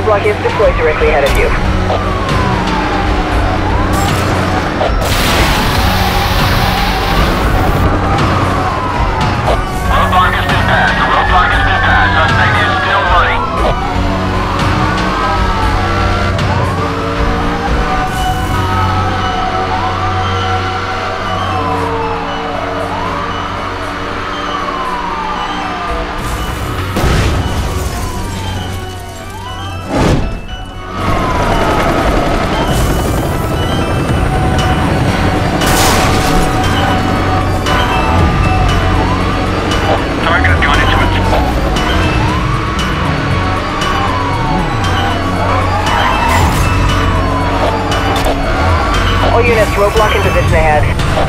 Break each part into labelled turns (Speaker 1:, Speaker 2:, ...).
Speaker 1: roadblock is deployed directly ahead of you.
Speaker 2: Roadblock has been passed. The roadblock has been passed. Suspect is still running.
Speaker 1: All units, roadblock in position ahead.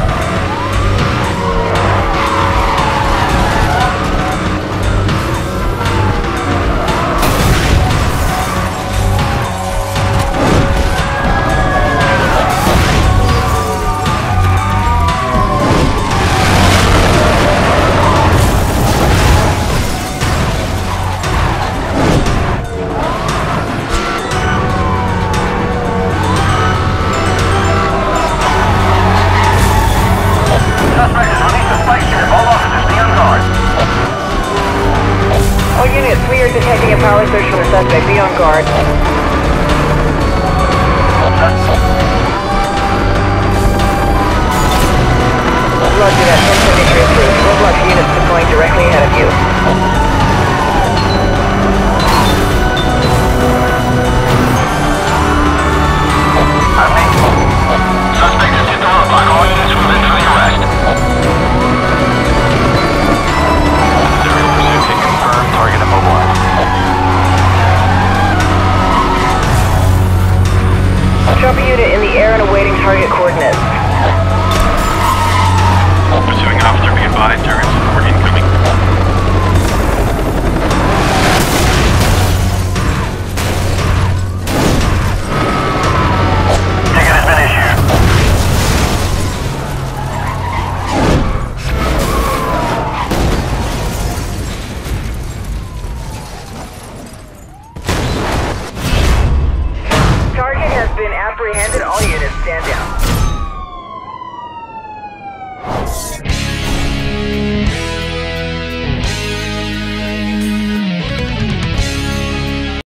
Speaker 1: All units, we are detecting a power surge from the suspect. Be on guard. Roger that. 1073 approved. Roadblock units deploying directly ahead of you.
Speaker 2: Suspect has hit the roadblock. All units move in for the arrest. Serial pursuit hit confirmed. Target immobilized.
Speaker 1: Chopper unit in the air and awaiting target coordinates.
Speaker 2: Pursuing officer, be advised. Target support incoming. Ticket has been issued.
Speaker 1: Target has been apprehended. All units stand down.